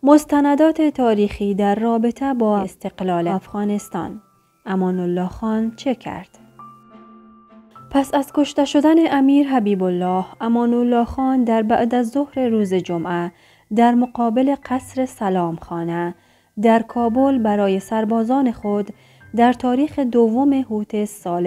مستندات تاریخی در رابطه با استقلال افغانستان. امان الله خان چه کرد؟ پس از کشته شدن امیر حبیب الله، امان الله خان در بعد از ظهر روز جمعه در مقابل قصر سلام خانه در کابل برای سربازان خود در تاریخ 2 هوت سال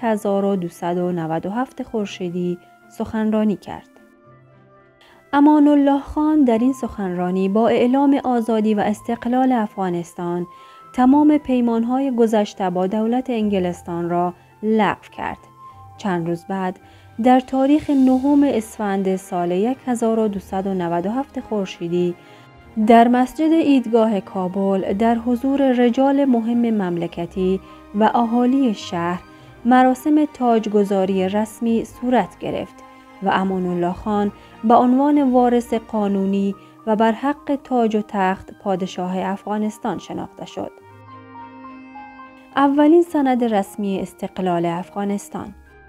1297 خورشیدی سخنرانی کرد. امان الله خان در این سخنرانی با اعلام آزادی و استقلال افغانستان تمام پیمانهای گذشته با دولت انگلستان را لغو کرد. چند روز بعد در تاریخ 9 اسفند سال 1297 خورشیدی در مسجد عیدگاه کابل در حضور رجال مهم مملکتی و اهالی شهر مراسم تاجگذاری رسمی صورت گرفت و امان الله خان به عنوان وارث قانونی و بر حق تاج و تخت پادشاه افغانستان شناخته شد. اولین سند رسمی استقلال افغانستان.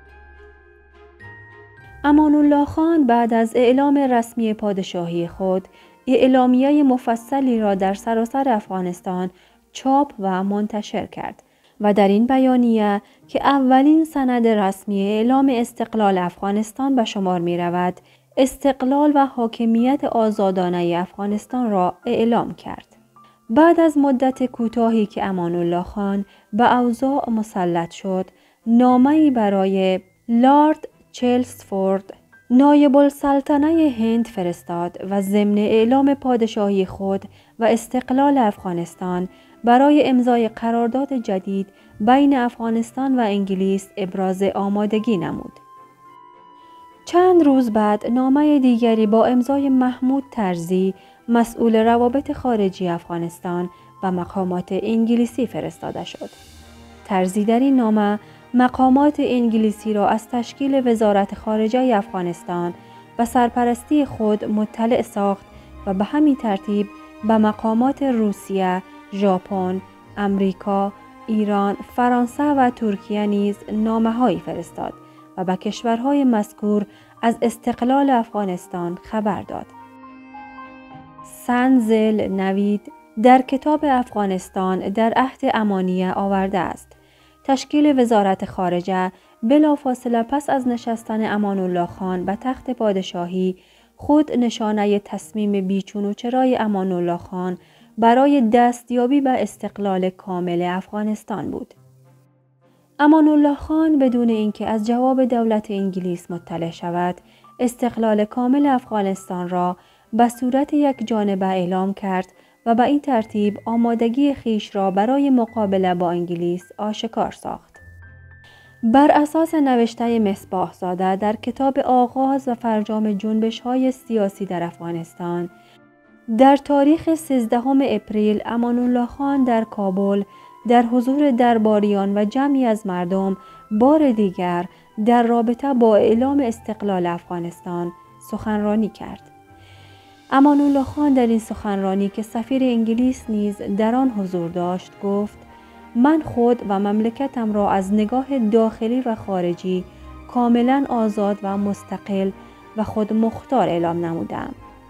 امان الله خان بعد از اعلام رسمی پادشاهی خود اعلامیه مفصلی را در سراسر افغانستان چاپ و منتشر کرد و در این بیانیه که اولین سند رسمی اعلام استقلال افغانستان به شمار می رود، استقلال و حاکمیت آزادانه افغانستان را اعلام کرد. بعد از مدت کوتاهی که امان الله خان به اوضاع مسلط شد، نامه‌ای برای لارد چلمسفورد نایب السلطنه هند فرستاد و ضمن اعلام پادشاهی خود و استقلال افغانستان برای امضای قرارداد جدید بین افغانستان و انگلیس ابراز آمادگی نمود. چند روز بعد نامه دیگری با امضای محمود طرزی مسئول روابط خارجی افغانستان و مقامات انگلیسی فرستاده شد. طرزی در این نامه مقامات انگلیسی را از تشکیل وزارت خارجه افغانستان و سرپرستی خود مطلع ساخت و به همین ترتیب به مقامات روسیه، ژاپن، امریکا، ایران، فرانسه و ترکیه نیز نامه‌هایی فرستاد و به کشورهای مذکور از استقلال افغانستان خبر داد. سنزل نوید در کتاب افغانستان در عهد امانیه آورده است: تشکیل وزارت خارجه بلافاصله پس از نشستن امان الله خان به تخت پادشاهی خود نشانه تصمیم بیچون و چرای امان الله خان برای دستیابی به استقلال کامل افغانستان بود. امان الله خان بدون اینکه از جواب دولت انگلیس مطلع شود، استقلال کامل افغانستان را به صورت یک جانبه اعلام کرد و به این ترتیب آمادگی خیش را برای مقابله با انگلیس آشکار ساخت. بر اساس نوشته مصباح زاده در کتاب آغاز و فرجام جنبش‌های سیاسی در افغانستان، در تاریخ 13 اپریل امان الله خان در کابل در حضور درباریان و جمعی از مردم بار دیگر در رابطه با اعلام استقلال افغانستان سخنرانی کرد. امان الله خان در این سخنرانی که سفیر انگلیس نیز در آن حضور داشت گفت: من خود و مملکتم را از نگاه داخلی و خارجی کاملا آزاد و مستقل و خود مختار اعلام نمودم.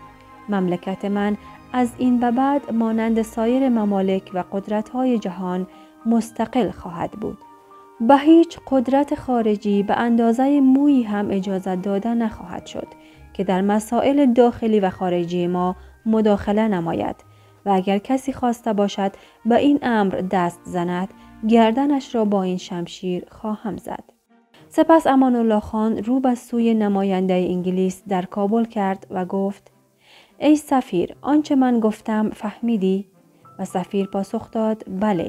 مملکت من از این به بعد مانند سایر ممالک و قدرت‌های جهان مستقل خواهد بود. به هیچ قدرت خارجی به اندازه مویی هم اجازه داده نخواهد شد که در مسائل داخلی و خارجی ما مداخله نماید و اگر کسی خواسته باشد به این امر دست زند، گردنش را با این شمشیر خواهم زد. سپس امان الله خان رو به سوی نماینده انگلیس در کابل کرد و گفت: ای سفیر، آنچه من گفتم فهمیدی؟ و سفیر پاسخ داد: بله.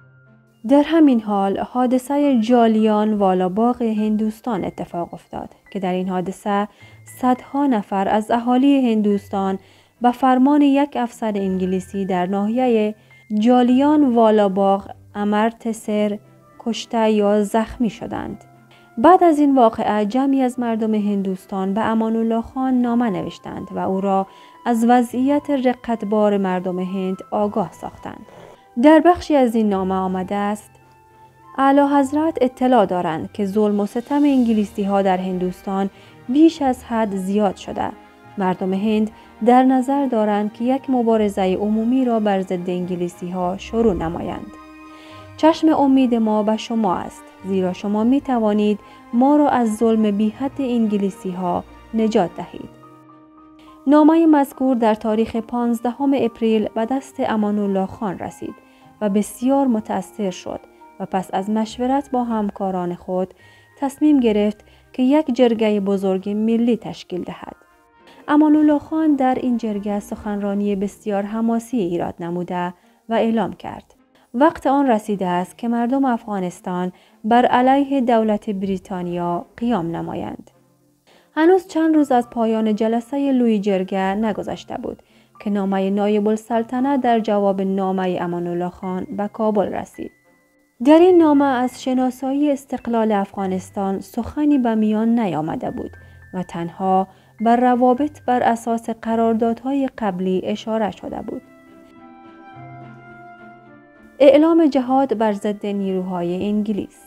در همین حال حادثه جالیان والا باغ هندوستان اتفاق افتاد که در این حادثه صدها نفر از اهالی هندوستان به فرمان یک افسر انگلیسی در ناحیه جالیان والا باغ امرتسر کشته یا زخمی شدند. بعد از این واقعه جمعی از مردم هندوستان به امان الله خان نامه نوشتند و او را از وضعیت رقتبار مردم هند آگاه ساختند. در بخشی از این نامه آمده است: اعلی حضرت اطلاع دارند که ظلم و ستم انگلیسی ها در هندوستان بیش از حد زیاد شده. مردم هند در نظر دارند که یک مبارزه عمومی را بر ضد انگلیسی‌ها شروع نمایند. چشم امید ما به شما است، زیرا شما می توانید ما را از ظلم بی‌حد انگلیسی‌ها نجات دهید. نامه مذکور در تاریخ 15 اپریل به دست امان الله خان رسید و بسیار متأثر شد و پس از مشورت با همکاران خود تصمیم گرفت که یک جرگه بزرگ ملی تشکیل دهد. امان الله خان در این جرگه سخنرانی بسیار حماسی ایراد نموده و اعلام کرد: وقت آن رسیده است که مردم افغانستان بر علیه دولت بریتانیا قیام نمایند. هنوز چند روز از پایان جلسه لوی جرگه نگذشته بود که نامه نایب السلطنه در جواب نامه امان الله خان به کابل رسید. در این نامه از شناسایی استقلال افغانستان سخنی به میان نیامده بود و تنها بر روابط بر اساس قراردادهای قبلی اشاره شده بود. اعلام جهاد بر ضد نیروهای انگلیس.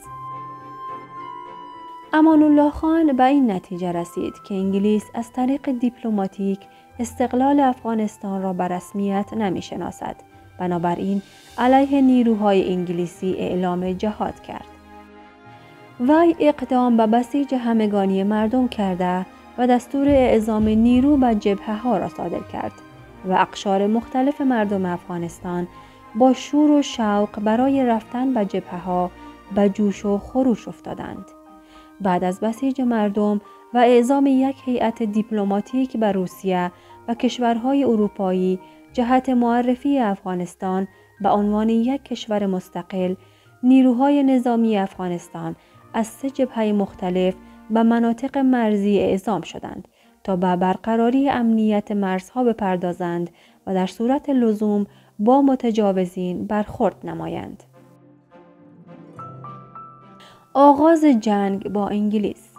امان الله خان به این نتیجه رسید که انگلیس از طریق دیپلماتیک استقلال افغانستان را به رسمیت نمی‌شناسد. بنابراین علیه نیروهای انگلیسی اعلام جهاد کرد. وی اقدام به بسیج همگانی مردم کرده و دستور اعزام نیرو به جبهه‌ها را صادر کرد و اقشار مختلف مردم افغانستان با شور و شوق برای رفتن به جبهه‌ها به جوش و خروش افتادند. بعد از بسیج مردم و اعزام یک هیئت دیپلماتیک به روسیه و کشورهای اروپایی جهت معرفی افغانستان به عنوان یک کشور مستقل، نیروهای نظامی افغانستان از 3 جبهه مختلف به مناطق مرزی اعزام شدند تا به برقراری امنیت مرزها بپردازند و در صورت لزوم با متجاوزین برخورد نمایند. آغاز جنگ با انگلیس.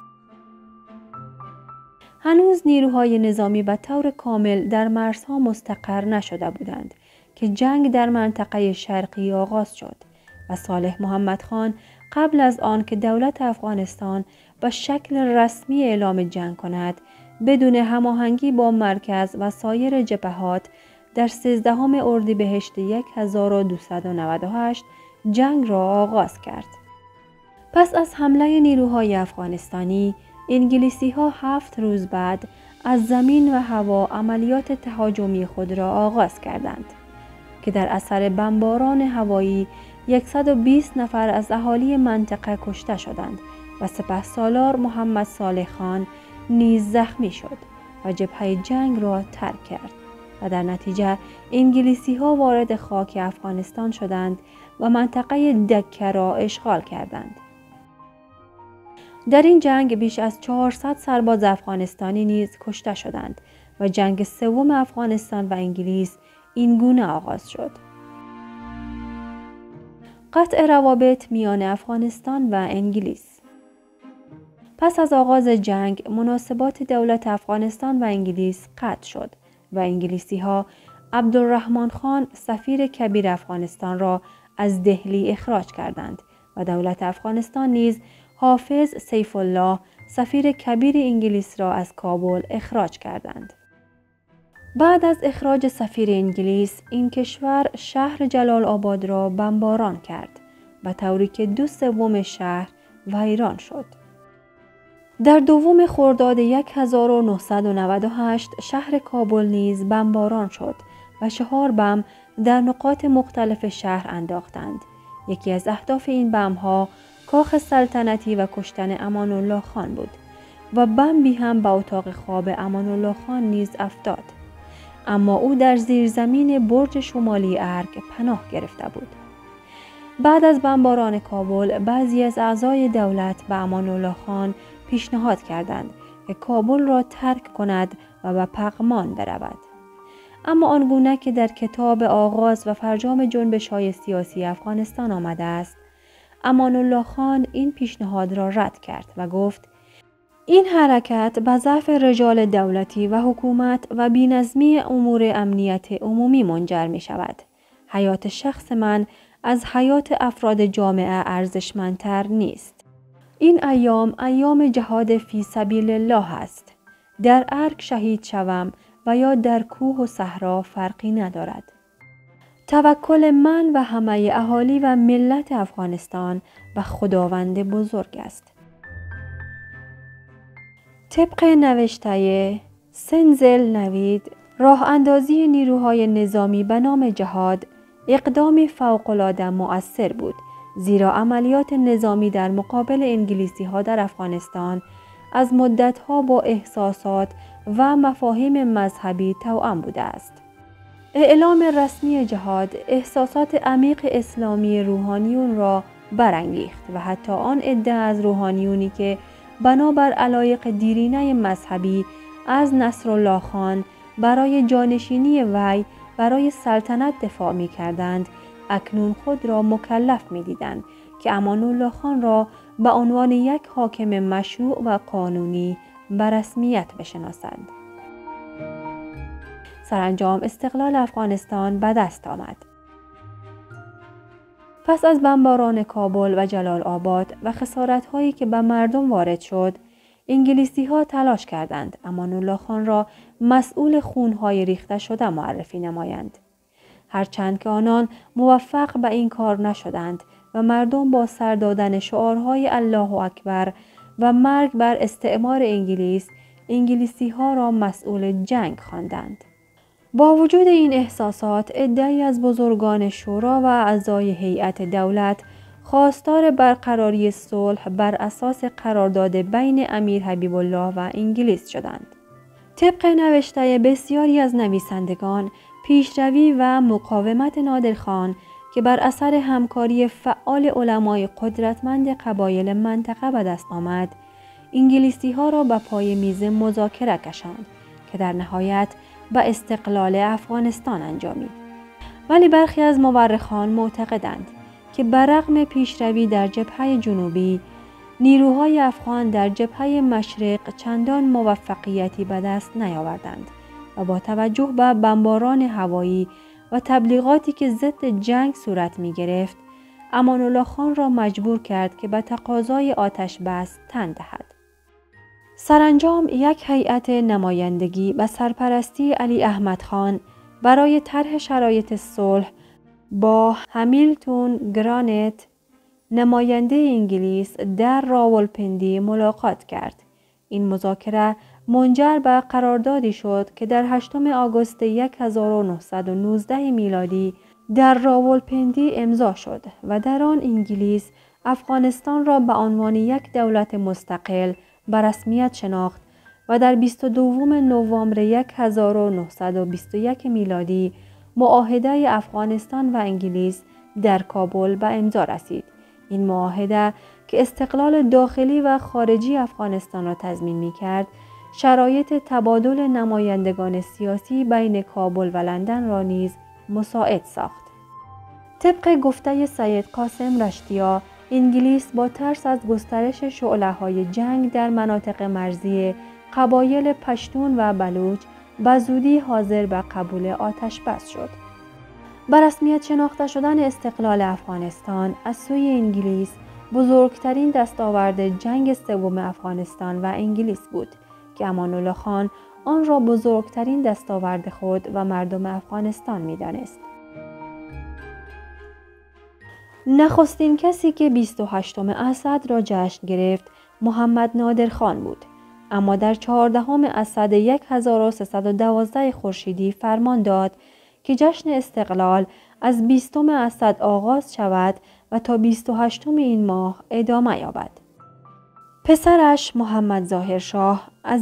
هنوز نیروهای نظامی به طور کامل در مرزها مستقر نشده بودند که جنگ در منطقه شرقی آغاز شد و صالح محمد خان قبل از آن که دولت افغانستان به شکل رسمی اعلام جنگ کند، بدون هماهنگی با مرکز و سایر جبهات در 13 اردیبهشت 1298 جنگ را آغاز کرد. پس از حمله نیروهای افغانستانی، انگلیسی‌ها 7 روز بعد از زمین و هوا عملیات تهاجمی خود را آغاز کردند که در اثر بمباران هوایی 120 نفر از اهالی منطقه کشته شدند و سپهسالار محمد صالح خان نیز زخمی شد و جبهه جنگ را ترک کرد و در نتیجه انگلیسی‌ها وارد خاک افغانستان شدند و منطقه دکه را اشغال کردند. در این جنگ بیش از 400 سرباز افغانستانی نیز کشته شدند و جنگ سوم افغانستان و انگلیس این گونه آغاز شد. قطع روابط میان افغانستان و انگلیس. پس از آغاز جنگ، مناسبات دولت افغانستان و انگلیس قطع شد و انگلیسی‌ها عبدالرحمن خان سفیر کبیر افغانستان را از دهلی اخراج کردند و دولت افغانستان نیز حافظ سیف الله سفیر کبیر انگلیس را از کابل اخراج کردند. بعد از اخراج سفیر انگلیس، این کشور شهر جلال آباد را بمباران کرد به طوری که 2/3 شهر ویران شد. در 2 خرداد 1998 شهر کابل نیز بمباران شد و 4 بم در نقاط مختلف شهر انداختند. یکی از اهداف این بم‌ها کاخ سلطنتی و کشتن امان الله خان بود و بمبی هم به اتاق خواب امان الله خان نیز افتاد، اما او در زیرزمین برج شمالی ارگ پناه گرفته بود. بعد از بمباران کابل، بعضی از اعضای دولت به امان الله خان پیشنهاد کردند که کابل را ترک کند و به پغمان برود. اما آنگونه که در کتاب آغاز و فرجام جنبش‌های سیاسی افغانستان آمده است، امان الله خان این پیشنهاد را رد کرد و گفت: این حرکت به ضعف رجال دولتی و حکومت و بی‌نظمی امور امنیت عمومی منجر می شود. حیات شخص من از حیات افراد جامعه ارزشمندتر نیست. این ایام جهاد فی سبیل الله است. در ارگ شهید شوم و یا در کوه و صحرا فرقی ندارد. توکل من و همه اهالی و ملت افغانستان به خداوند بزرگ است. طبق نوشته سنزل نوید، راه اندازی نیروهای نظامی به نام جهاد اقدامی فوق‌العاده مؤثر بود، زیرا عملیات نظامی در مقابل انگلیسی‌ها در افغانستان از مدت‌ها با احساسات و مفاهیم مذهبی توأم بوده است. اعلام رسمی جهاد احساسات عمیق اسلامی روحانیون را برانگیخت و حتی آن عده از روحانیونی که بنابر علایق دیرینه مذهبی از نصرالله خان برای جانشینی وی برای سلطنت دفاع می کردند، اکنون خود را مکلف می دیدند که امان‌الله خان را به عنوان یک حاکم مشروع و قانونی به رسمیت بشناسند. سرانجام استقلال افغانستان به دست آمد. پس از بمباران کابل و جلال آباد و خسارت‌هایی که به مردم وارد شد، انگلیسی‌ها تلاش کردند امان‌الله خان را مسئول خون‌های ریخته شده معرفی نمایند. هرچند که آنان موفق به این کار نشدند و مردم با سر دادن شعارهای الله اکبر و مرگ بر استعمار انگلیسی‌ها را مسئول جنگ خواندند. با وجود این احساسات، عده‌ای از بزرگان شورا و اعضای هیئت دولت خواستار برقراری صلح بر اساس قرارداد بین امیر حبیب الله و انگلیس شدند. طبق نوشته بسیاری از نویسندگان، پیشروی و مقاومت نادرخان که بر اثر همکاری فعال علمای قدرتمند قبایل منطقه به دست آمد، انگلیسی‌ها را به پای میز مذاکره کشاند که در نهایت به استقلال افغانستان انجامید. ولی برخی از مورخان معتقدند که برغم پیشروی در جبهه جنوبی، نیروهای افغان در جبهه مشرق چندان موفقیتی به دست نیاوردند و با توجه به بمباران هوایی و تبلیغاتی که ضد جنگ صورت می گرفت، امان‌الله خان را مجبور کرد که به تقاضای آتش بس تن دهد. سرانجام یک هیئت نمایندگی به سرپرستی علی احمد خان برای طرح شرایط صلح با همیلتون گرانت، نماینده انگلیس، در راولپندی ملاقات کرد. این مذاکره منجر به قراردادی شد که در 8 آگوست 1919 میلادی در راولپندی امضا شد و در آن انگلیس افغانستان را به عنوان یک دولت مستقل به رسمیت شناخت و در 22 نوامبر 1921 میلادی معاهده افغانستان و انگلیس در کابل به امضا رسید. این معاهده که استقلال داخلی و خارجی افغانستان را تضمین می‌کرد، شرایط تبادل نمایندگان سیاسی بین کابل و لندن را نیز مساعد ساخت. طبق گفته سید قاسم رشتیا، انگلیس با ترس از گسترش شعله‌های جنگ در مناطق مرزی قبایل پشتون و بلوچ به زودی حاضر به قبول آتش بس شد. به رسمیت شناخته شدن استقلال افغانستان از سوی انگلیس بزرگترین دستاورد جنگ سوم افغانستان و انگلیس بود که امان‌الله خان آن را بزرگترین دستاورد خود و مردم افغانستان می‌دانست. نخستین کسی که 28 اسد را جشن گرفت محمد نادر خان بود، اما در 14 اسد 1312 خورشیدی فرمان داد که جشن استقلال از 20 اسد آغاز شود و تا 28 این ماه ادامه یابد. پسرش محمد ظاهرشاه از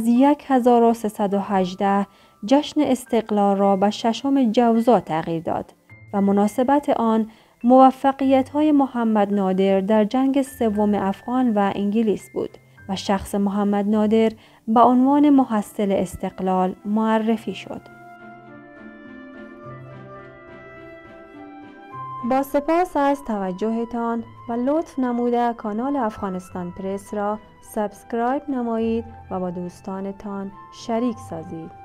1318 جشن استقلال را به 6 جوزا تغییر داد و مناسبت آن موفقیت‌های محمد نادر در جنگ سوم افغان و انگلیس بود و شخص محمد نادر به عنوان محصل استقلال معرفی شد. با سپاس از توجهتان و لطف نموده کانال افغانستان پرس را سابسکرایب نمایید و با دوستانتان شریک سازید.